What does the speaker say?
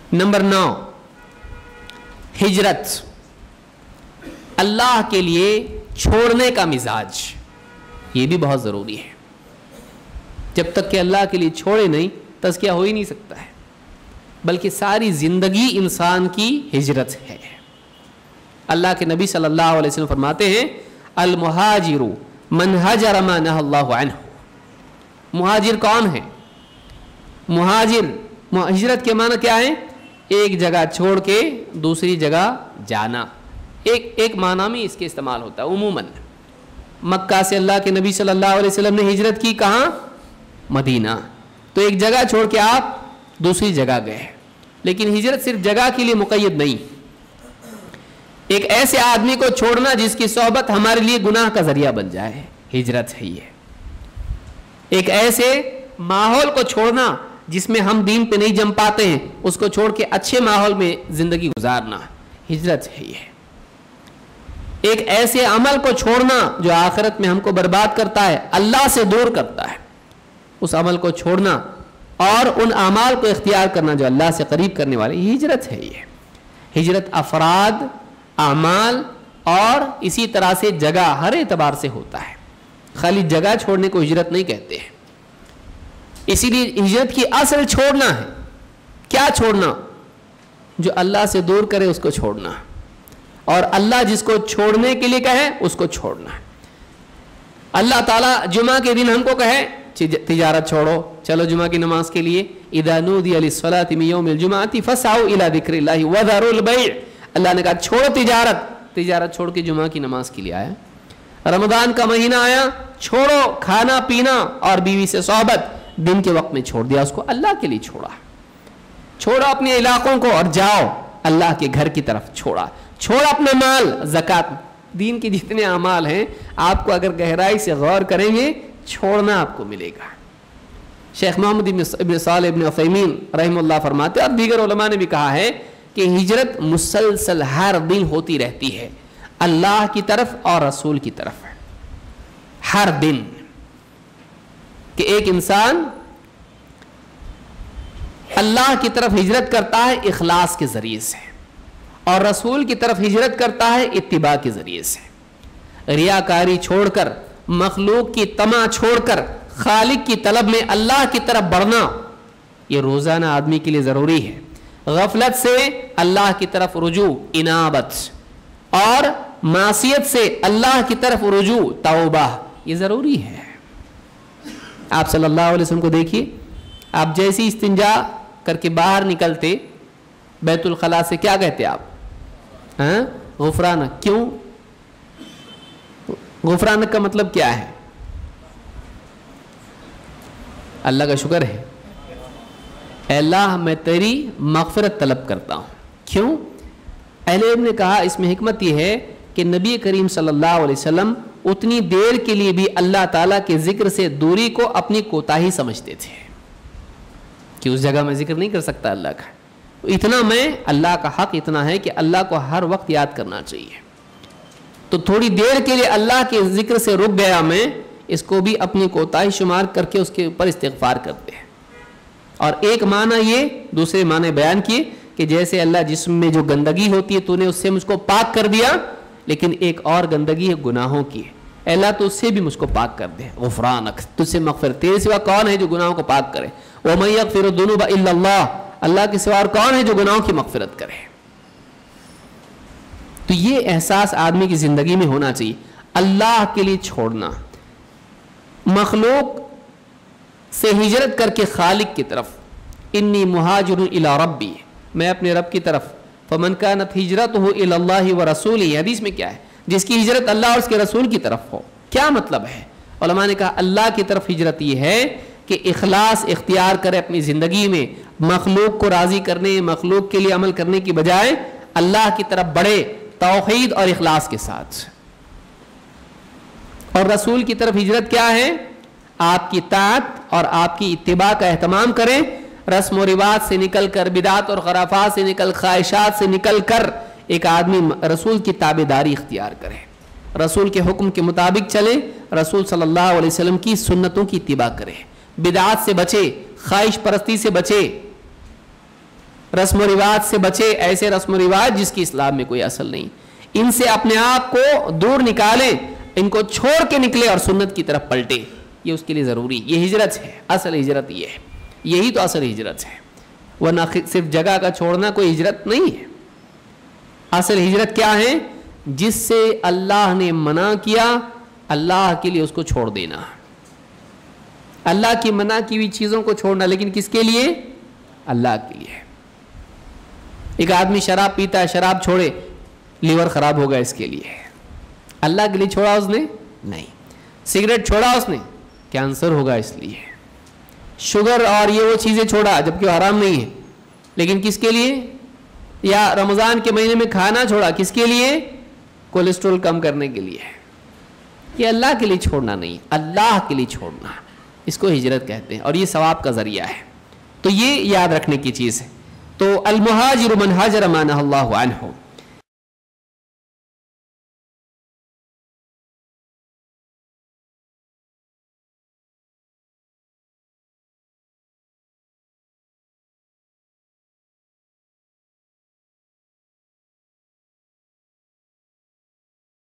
Number 9, हिजरत, अल्लाह के लिए छोड़ने का मिजाज, ये भी बहुत ज़रूरी है। जब तक कि अल्लाह के लिए छोड़े नहीं, तज़किया हो ही नहीं सकता है, बल्कि सारी ज़िंदगी इंसान की हिजरत है। अल्लाह के नबी सल्लल्लाहु अलैहि वसल्लम फरमाते हैं, अल मुहाजिरु मन हजर मा नहल्लाहु अन्हु। मुहाजिर कौन है? मुहाजिर, हिजरत के माना क्या है? एक जगह छोड़ के दूसरी जगह जाना। एक माना में इसके इस्तेमाल होता है उमूमन। मक्का से अल्लाह के नबी सल्लल्लाहु अलैहि वसल्लम ने हिजरत की कहाँ? मदीना। तो एक जगह छोड़ के आप दूसरी जगह गए। लेकिन हिजरत सिर्फ जगह के लिए मुक़य्यद नहीं, एक ऐसे आदमी को छोड़ना जिसकी सोहबत हमारे लिए गुनाह का जरिया बन जाए, हिजरत है ये। एक ऐसे माहौल को छोड़ना जिसमें हम दीन पे नहीं जम पाते हैं, उसको छोड़ के अच्छे माहौल में जिंदगी गुजारना, हिजरत है ये। एक ऐसे अमल को छोड़ना जो आखिरत में हमको बर्बाद करता है, अल्लाह से दूर करता है, उस अमल को छोड़ना और उन अमाल को इख्तियार करना जो अल्लाह से करीब करने वाले, हिजरत है ये। हिजरत अफराद, अमाल और इसी तरह से जगह, हर एतबार से होता है। खाली जगह छोड़ने को हिजरत नहीं कहते हैं। इसीलिए हिजरत की असल छोड़ना है। क्या छोड़ना? जो अल्लाह से दूर करे उसको छोड़ना, और अल्लाह जिसको छोड़ने के लिए कहे उसको छोड़ना। अल्लाह ताला जुमा के दिन हमको कहे तिजारत छोड़ो, चलो जुमा की नमाज के लिए, इदा नूदिया लिस्सलाति मिन यौमिल जुमाअति फसअू इला ज़िक्रिल्लाहि व ज़रुल बै'। अल्लाह ने कहा छोड़ो तिजारत छोड़ के जुमा की नमाज के लिए आया। रमज़ान का महीना आया, छोड़ो खाना पीना और बीवी से सोहबत, दिन के वक्त में छोड़ दिया उसको, अल्लाह के लिए छोड़ा। छोड़ो अपने इलाकों को और जाओ अल्लाह के घर की तरफ छोड़ा। छोड़ अपने माल, ज़कात, दीन के जितने अमाल हैं आपको अगर गहराई से गौर करेंगे छोड़ना आपको मिलेगा। शेख मोहम्मद इब्न सालेह इब्न उथैमीन रहमतुल्लाह फरमाते और दीगर उलमा ने भी कहा है कि हिजरत मुसलसल हर दिन होती रहती है, अल्लाह की तरफ और रसूल की तरफ, हर दिन। कि एक इंसान अल्लाह की तरफ हिजरत करता है इखलास के जरिए से, और रसूल की तरफ हिजरत करता है इत्तिबा के जरिए से। रियाकारी छोड़कर, मखलूक की तमा छोड़कर खालिक की तलब में अल्लाह की तरफ बढ़ना, ये रोजाना आदमी के लिए जरूरी है। गफलत से अल्लाह की तरफ रुजू, इनाबत, और मासियत से अल्लाह की तरफ रुजू, तौबा, ये जरूरी है। आप सल्लल्लाहु अलैहि वसल्लम को देखिए, आप जैसी इस्तिंजा करके बाहर निकलते बैतुल खला से, क्या कहते आप? गुफरानक। क्यों? गुफरानक का मतलब क्या है? अल्लाह का शुक्र है, अल्लाह मैं तेरी मग़फ़िरत तलब करता हूँ। क्यों? अहले इल्म ने कहा इसमें हिकमत यह है कि नबी करीम सल्लल्लाहु अलैहि वसल्लम उतनी देर के लिए भी अल्लाह ताला के जिक्र से दूरी को अपनी कोताही समझते थे कि उस जगह मैं जिक्र नहीं कर सकता अल्लाह का, इतना मैं, अल्लाह का हक इतना है कि अल्लाह को हर वक्त याद करना चाहिए। तो थोड़ी देर के लिए अल्लाह के जिक्र से रुक गया मैं, इसको भी अपनी कोताही शुमार करके उसके ऊपर इस्तिग़फ़ार करते हैं। और एक माना ये, दूसरे माने बयान किए कि जैसे अल्लाह जिस्म में जो गंदगी होती है तूने उससे मुझको पाक कर दिया, लेकिन एक और गंदगी है गुनाहों की, अल्लाह तो उससे भी मुझको पाक कर दे। गुफ़रानक, तुझसे मग़फ़िरत, तेरे सिवा कौन है जो गुनाहों को पाक करे? व मन यग़फ़िरुद्दुनूब इल्लल्लाह, अल्लाह के सिवा कौन है जो गुनाहों की मग़फ़िरत करे? तो ये एहसास आदमी की जिंदगी में होना चाहिए। अल्लाह के लिए छोड़ना, मखलूक से हिजरत करके खालिक की तरफ, इन्नी मुहाजिरुन इला रब्बी, मैं अपने रब की तरफ, फमन कानत हिजरतुहु इलल्लाहि व रसूलिही, हदीस में क्या है? जिसकी हिजरत अल्लाह और उसके रसूल की तरफ हो। क्या मतलब है? उलमा ने कहा अल्लाह की तरफ हिजरत ये है कि इखलास इख्तियार करे अपनी ज़िंदगी में, मखलूक को राज़ी करने, मखलूक के लिए अमल करने की बजाय अल्लाह की तरफ बढ़े तौहीद और इखलास के साथ। और रसूल की तरफ हिजरत क्या है? आपकी ताअत और आपकी इत्तिबा का एहतमाम करें, रस्म व रिवाज से निकल कर, बिदात और खराफात से निकल, ख्वाहिशात से निकल कर एक आदमी रसूल की ताबेदारी इख्तियार करे, रसूल के हुक्म के मुताबिक चले, रसूल सल्लल्लाहु अलैहि वसल्लम की सुन्नतों की इत्तिबा करे, बिदात से बचे, ख्वाहिश परस्ती से बचे, رسم و رواج سے بچے، ایسے رسم و رواج جس کی اسلام میں کوئی اصل نہیں، ان سے اپنے آپ کو دور نکالیں، ان کو چھوڑ کے نکلے اور سنت کی طرف پلٹے، یہ اس کے لیے ضروری، یہ ہجرت ہے، اصل ہجرت یہ ہے، یہی تو اصل ہجرت ہے، ورنہ صرف جگہ کا چھوڑنا کوئی ہجرت نہیں ہے۔ اصل ہجرت کیا ہے؟ جس سے اللہ نے منع کیا اللہ کے لیے اس کو چھوڑ دینا، اللہ کی منع کی ہوئی چیزوں کو چھوڑنا، لیکن کس کے لیے؟ اللہ کے لیے۔ ایک آدمی شراب پیتا ہے، شراب چھوڑے، لیور خراب ہوگا اس کے لیے، اللہ کے لیے چھوڑا اس نے؟ نہیں۔ سگریٹ چھوڑا اس نے، کینسر ہوگا اس لیے۔ شوگر اور یہ وہ چیزیں چھوڑا جبکہ حرام نہیں ہے، لیکن کس کے لیے؟ یا رمضان کے مہینے میں کھانا چھوڑا، کس کے لیے؟ کولیسٹرول کم کرنے کے لیے۔ یہ اللہ کے لیے چھوڑنا نہیں، اللہ کے لیے چھوڑنا، اس کو ہجرت کہتے ہیں، اور یہ ثواب کا ذریعہ ہے۔ تو یہ یاد رکھنے کی چیز ہے۔ تو المہاجر من ہاجر ما نہی اللہ عنہ،